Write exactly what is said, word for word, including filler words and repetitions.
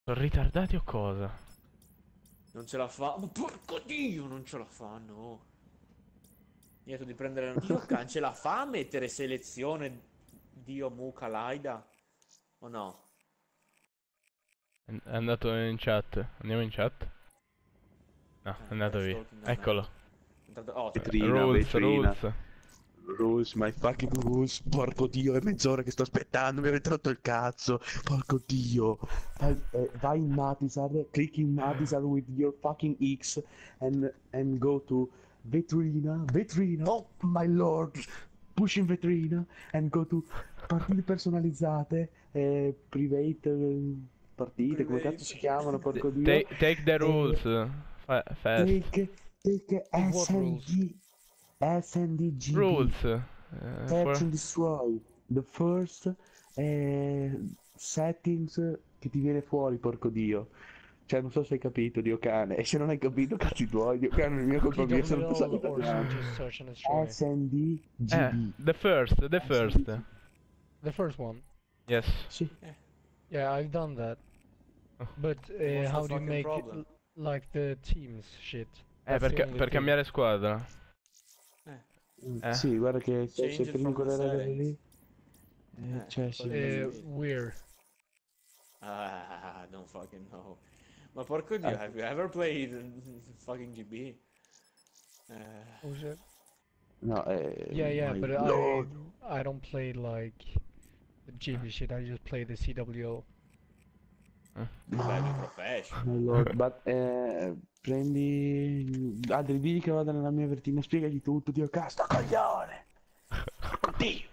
Sono ritardati o cosa? Non ce la fa. Ma porco dio, non ce la fanno. Niente di prendere. Dio can, ce la fa a mettere selezione Dio Muka Laida? O no? È è andato in chat. Andiamo in chat? No, è Eh, andato Trash via. talking a me. Eccolo. È entrato- Oh, Eh, aspetta. Vetrina, Rules, vetrina. rules. Rules, my fucking rules. Porco dio, è mezz'ora che sto aspettando, mi avete rotto il cazzo. Porco dio. Vai, eh, vai in Matisar, click in Matisar with your fucking X and, and go to vetrina, vetrina, oh my lord. Push in vetrina and go to partite personalizzate, eh, private, eh, partite, come cazzo si Private. chiamano, T- porco dio. take, take the rules. Eh, Fa- fast. take, take Take what rules? S N D, S N D G B. Rules. Uh, Search for... and destroy. The first eh, settings che ti viene fuori, porco dio. Cioè, non so se hai capito, Dio cane. E se non hai capito, cazzi tuoi, Dio cane, non è mia colpa mia, se non tu sai T W L or italiano. just search and destroy? S N D G Eh, B. the first, the first. The first one. Yes. Sì. Yeah, I've done that. Oh. But uh, What's the how do you fucking make problem? l- like the teams shit? Eh, That's the per, only per thing. cambiare squadra. Mm, Eh. Sì, guarda che se, Change se it prendi from the quelle regole settings. lì. Eh, Eh, cioè, sì. quello- Uh, where? Ah, don't fucking know. Ma porco dio, Ah. have you ever played fucking G B? Eh, Oh shit. No, eh, Yeah, yeah, my but lord. I I don't play like the G B shit. I just play the C W O. beh, di professional. My lord, but, eh, prendi Adri, digli che vada nella mia vertina, spiegagli tutto, Dio cazzo, coglione! Dio!